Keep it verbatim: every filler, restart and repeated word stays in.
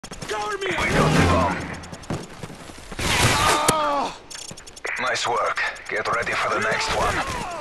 Cover me! We got the bomb. Nice work. Get ready for the next one.